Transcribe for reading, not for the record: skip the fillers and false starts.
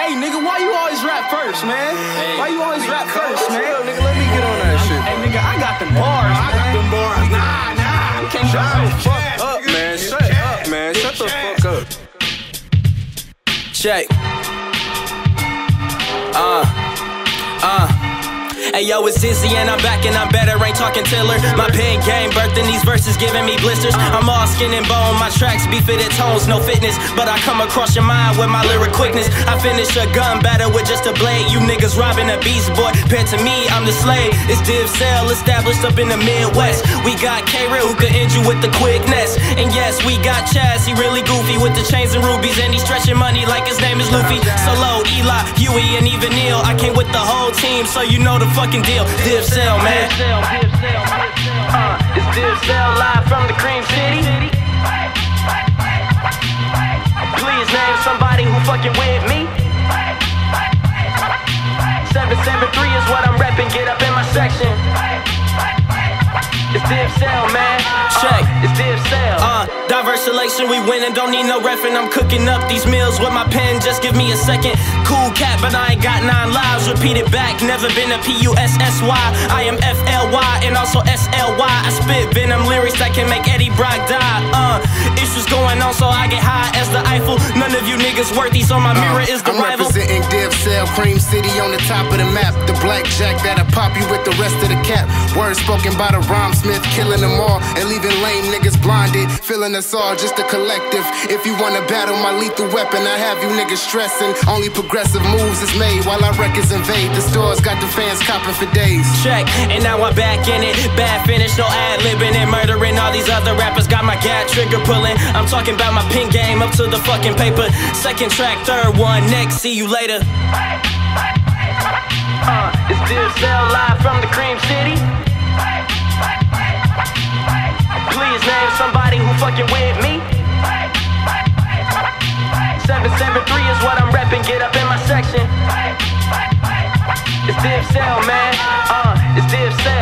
Hey, nigga, why you always rap first, man? Why you always rap first, man? Yo, nigga, let me get on that shit. Hey, nigga, I got them bars, man. I got them bars. Nah, you can't Shut the fuck jazz, up, nigga. man. Shut up, man. Shut the fuck up. Check. Hey yo, it's Dizzy and I'm back and I'm better, ain't talking Tiller. My pen game birthing these verses giving me blisters. I'm all skin and bone, my tracks be fitted tones, no fitness. But I come across your mind with my lyric quickness. I finish a gun battle with just a blade. You niggas robbing a beast boy, compared to me, I'm the slave. It's Div Cell, established up in the Midwest. We got K-Real who could end you with the quickness. And yes, we got Chaz, he really goofy with the chains and rubies. And he stretching money like his name is Luffy. Solo, Eli, Huey, and even Neil. I came with the whole team, so you know the fucking deal. Div Cell, man. It's Div Cell live from the Cream City. Please name somebody who fucking with me. 773 is what I'm repping. Get up in my section. It's Div Cell, man. Check. It's Div Cell. Diverse selection, we winning, don't need no reffing. I'm cooking up these meals with my pen, just give me a second. Cool cat, but I ain't got 9 lives. Repeat it back, never been a P-U-S-S-Y. I am F-L-Y and also S-L-Y. I spit venom lyrics that can make Eddie Brock die. Issues going on, so I get high as the Eiffel. None of you niggas worthy, so my mirror is the I'm rival. representing Div Cell, Cream City on the top of the map. The blackjack that'll pop you with the rest of the cap. Words spoken by the rhymesmith, killing them all and leaving lame niggas blinded. Filling us all, just a collective. If you wanna battle my lethal weapon, I have you niggas stressing. Only progressive moves is made while our records invade. The stores got the fans copping for days. Check, and now I'm back in it. Bad finish, no ad-libbing and murdering. All these other rappers got my gat trigger pulling. I'm talking about my pen game up to the fucking paper. Second track, third one, next, see you later. It's Div Cell live from the Cream City. Please name somebody who fucking with me. 773 is what I'm repping, get up in my section. It's Div Cell, man. It's Div Cell.